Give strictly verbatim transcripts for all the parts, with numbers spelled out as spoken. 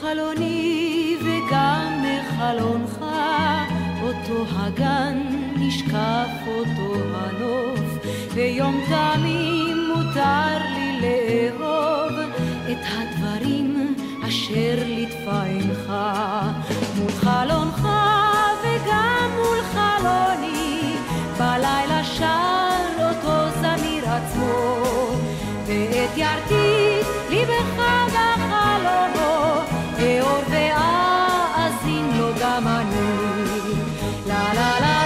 מחלוני וגם מחלונך, אותו הגן נשקף אותו הנוף, ויום תמים מותר לי לאהוב את הדברים אשר ליטפה עינך. מול חלונך וגם מול חלוני, בלילה שר אותו זמיר עצמו, ואת ירתי ליבך בחלומו, אאור ואאזין לו גם אני. לה לה לה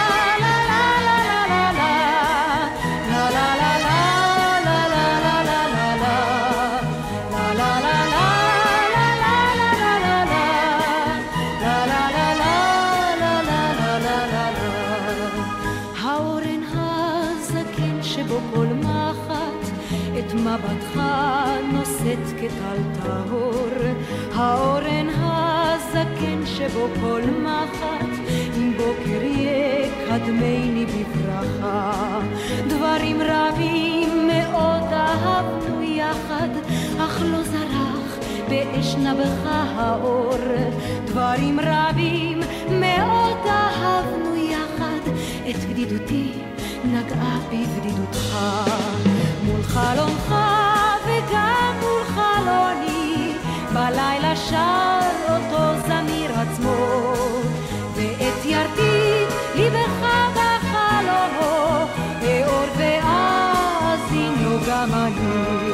מבטך נושאת כטל טהור, האורן הזקן שבו כל מחט, אם בוקר יקדמני בברכה. דברים רבים מאוד אהבנו יחד, אך לא זרח באש נבך האור. דברים רבים מאוד אהבנו יחד, את בדידותי נגעה בבדידותך. מול חלונך וגם מול חלוני, בלילה שר אותו זמיר עצמו, ואת ירתי ליבך בחלומו, אאור ואאזין לו גם אני.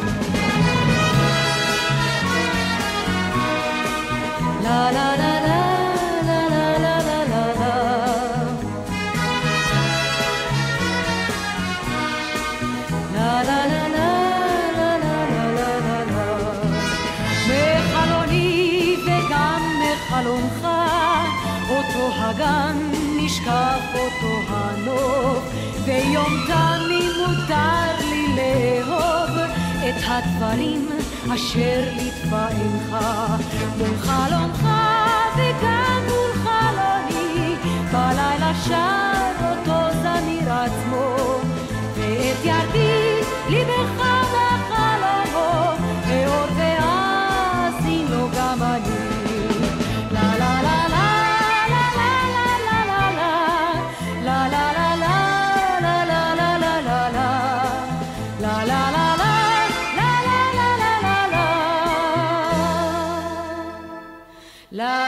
לה לה לה לה חלונך, אותו הגן נשקף אותו הנוף, ויום תמים מותר לי לאהוב את הדברים אשר ליטפה עינך. מול חלונך וגם מול חלוני, בלילה שר אותו זמיר עצמו, ואת ירתי ליבך בחלומו, אאור ואאזין לו גם אני. La